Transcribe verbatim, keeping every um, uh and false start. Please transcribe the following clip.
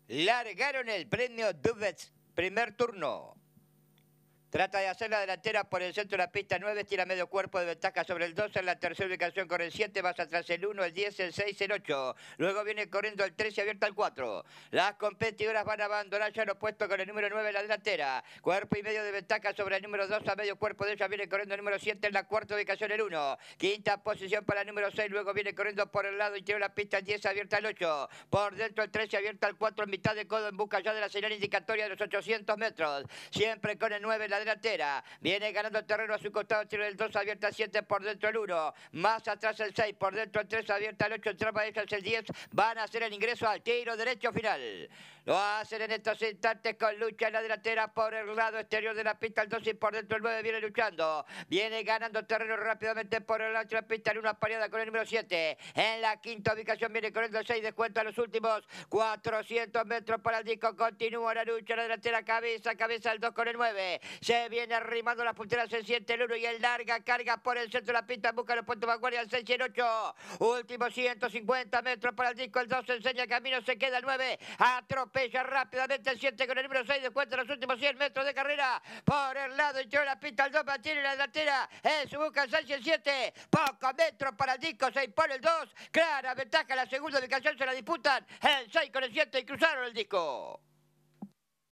Largaron el premio Dubets, primer turno. Trata de hacer la delantera por el centro de la pista nueve, tira medio cuerpo de ventaja sobre el dos, en la tercera ubicación corre el siete, más atrás el uno, el diez, el seis, el ocho. Luego viene corriendo el trece, abierta al cuatro. Las competidoras van a abandonar ya lo puesto con el número nueve en la delantera. Cuerpo y medio de ventaja sobre el número dos, a medio cuerpo de ella viene corriendo el número siete, en la cuarta ubicación el uno. Quinta posición para el número seis, luego viene corriendo por el lado interior de la pista el diez, abierta al ocho. Por dentro el trece, abierta al cuatro, en mitad de codo en busca ya de la señal indicatoria de los ochocientos metros. Siempre con el nueve en la delantera. Viene ganando terreno a su costado, tiro el dos, abierta al siete, por dentro el uno. Más atrás el seis, por dentro el tres, abierta al ocho, trapa de ellas el diez. Van a hacer el ingreso al tiro derecho final. Lo hacen en estos instantes con lucha en la delantera por el lado exterior de la pista el dos y por dentro el nueve viene luchando. Viene ganando terreno rápidamente por el lado de la pista en una pareada con el número siete. En la quinta ubicación viene corriendo el seis, descuenta los últimos cuatrocientos metros para el disco. Continúa la lucha en la delantera, cabeza a cabeza el dos con el nueve. Se viene arrimando las punteras, se siente el uno y el larga carga por el centro de la pista, busca los puntos de vanguardia el seis y el ocho. Últimos ciento cincuenta metros para el disco, el dos enseña camino, se queda el nueve, atropella rápidamente el siete con el número seis, descuenta los últimos cien metros de carrera por el lado interior de la pista, el dos mantiene la delantera, en su busca el seis y el siete, pocos metros para el disco, se impone el dos, clara ventaja, la segunda ubicación se la disputan el seis con el siete y cruzaron el disco.